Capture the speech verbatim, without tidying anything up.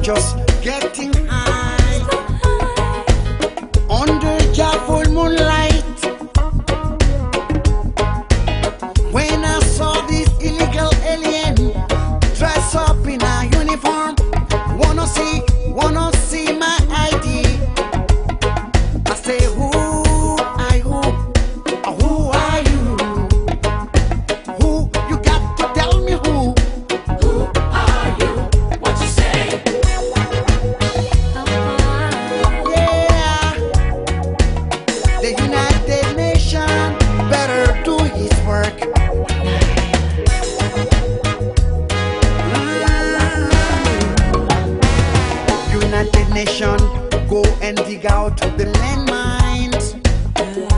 just getting high under your full moonlight. When I saw this illegal alien dress up in a uniform, wanna see, wanna see my I D. I say, who are you? Who are you? Who? You got to tell me who. Who are you? What you say? Yeah, the United Nations better do its work. United Nations, go and dig out the landmines.